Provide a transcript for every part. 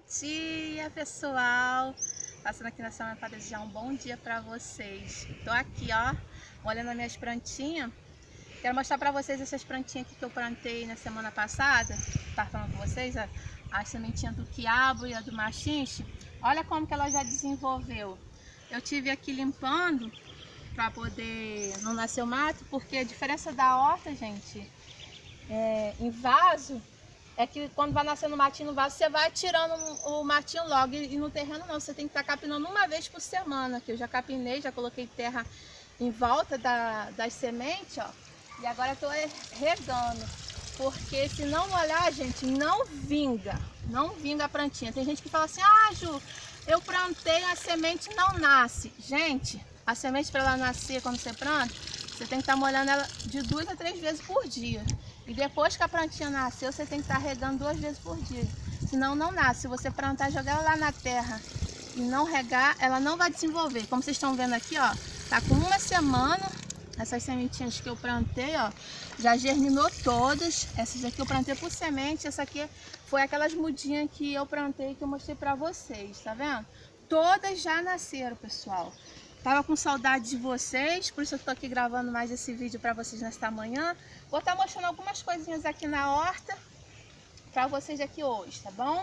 dia, pessoal! Passando aqui na semana para desejar um bom dia para vocês. Tô aqui, ó, olhando as minhas plantinhas. Quero mostrar para vocês essas plantinhas aqui que eu plantei na semana passada. Tava falando com vocês, a sementinha do quiabo e a do machinche. Olha como que ela já desenvolveu. Eu tive aqui limpando para poder não nascer o mato, porque a diferença da horta, gente, em vaso, é que quando vai nascendo matinho no vaso, você vai tirando o matinho logo. E no terreno não, você tem que estar capinando uma vez por semana. Que eu já capinei, já coloquei terra em volta das sementes, ó. E agora eu tô regando. Porque se não molhar, gente, não vinga. Não vinga a plantinha. Tem gente que fala assim, ah, Ju, eu plantei, a semente não nasce. Gente, a semente para ela nascer quando você planta, você tem que estar molhando ela de 2 a 3 vezes por dia. E depois que a plantinha nasceu, você tem que estar regando 2 vezes por dia. Senão não nasce. Se você plantar e jogar ela lá na terra e não regar, ela não vai desenvolver. Como vocês estão vendo aqui, ó, tá com uma semana. Essas sementinhas que eu plantei, ó, já germinou todas. Essas aqui eu plantei por semente. Essa aqui foi aquelas mudinhas que eu plantei, que eu mostrei pra vocês, tá vendo? Todas já nasceram, pessoal. Tava com saudade de vocês, por isso eu tô aqui gravando mais esse vídeo para vocês nesta manhã. Vou estar mostrando algumas coisinhas aqui na horta para vocês aqui hoje, tá bom?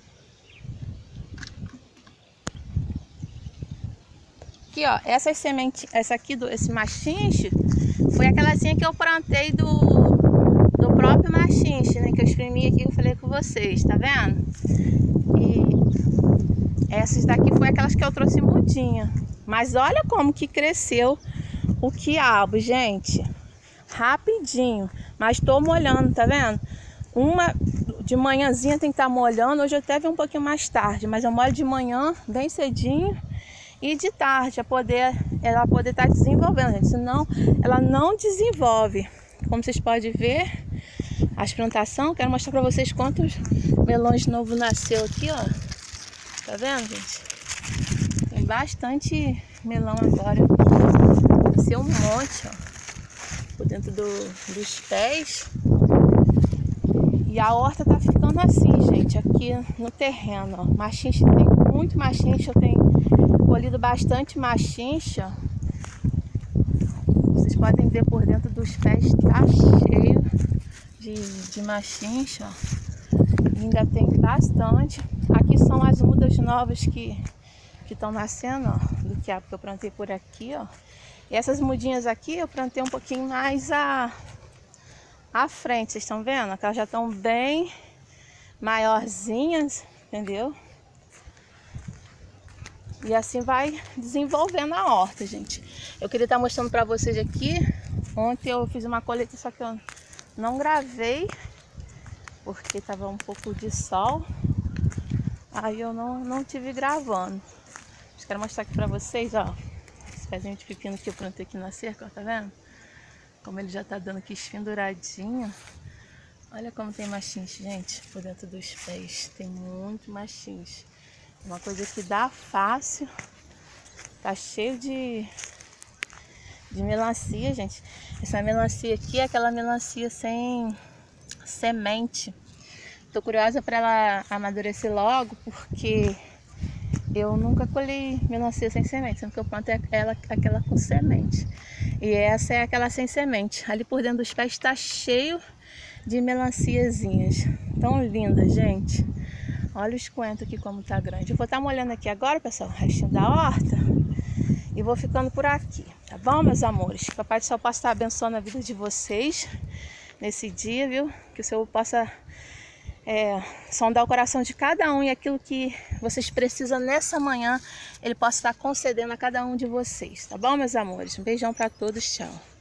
Aqui, ó, essas sementes, essa aqui, esse machinche, foi aquelazinha que eu plantei do próprio machinche, né? Que eu espremi aqui, que eu falei com vocês, tá vendo? E essas daqui foi aquelas que eu trouxe mudinha. Mas olha como que cresceu o quiabo, gente. Rapidinho. Mas tô molhando, tá vendo? Uma de manhãzinha tem que estar molhando. Hoje eu até vi um pouquinho mais tarde. Mas eu molho de manhã, bem cedinho. E de tarde, ela poder estar desenvolvendo, gente. Senão ela não desenvolve. Como vocês podem ver, as plantações. Quero mostrar pra vocês quantos melões novos nasceu aqui, ó. Tá vendo, gente? Tem bastante melão agora. Nasceu um monte, ó, por dentro dos pés. E a horta tá ficando assim, gente, aqui no terreno, ó. Machinche, tem muito machinche. Eu tenho colhido bastante machinche, ó. Vocês podem ver por dentro dos pés, tá cheio de machinche, ó. Ainda tem bastante. Aqui são as mudas novas que estão nascendo, ó, do quiabo que eu plantei por aqui, ó. E essas mudinhas aqui eu plantei um pouquinho mais à frente, vocês estão vendo? Que elas já estão bem maiorzinhas, entendeu? E assim vai desenvolvendo a horta, gente. Eu queria estar mostrando pra vocês aqui. Ontem eu fiz uma colheita, só que eu não gravei, porque tava um pouco de sol. Aí eu não tive gravando. Quero mostrar aqui pra vocês, ó. Esse pezinho de pepino que eu plantei aqui na cerca, ó, tá vendo? Como ele já tá dando aqui esfinduradinho. Olha como tem machinche, gente, por dentro dos pés. Tem muito machinche. Uma coisa que dá fácil. Tá cheio de melancia, gente. Essa melancia aqui é aquela melancia sem semente. Tô curiosa pra ela amadurecer logo, porque eu nunca colhi melancia sem semente, sendo que eu planto aquela com semente. E essa é aquela sem semente. Ali por dentro dos pés está cheio de melanciazinhas. Tão linda, gente. Olha os coentros aqui como tá grande. Eu vou estar molhando aqui agora, pessoal, o restinho da horta. E vou ficando por aqui, tá bom, meus amores? Que o Papai do Céu possa estar abençoando a vida de vocês nesse dia, viu? Que o Senhor possa sondar o coração de cada um, e aquilo que vocês precisam nessa manhã, Ele possa estar concedendo a cada um de vocês, tá bom, meus amores? Um beijão para todos, tchau.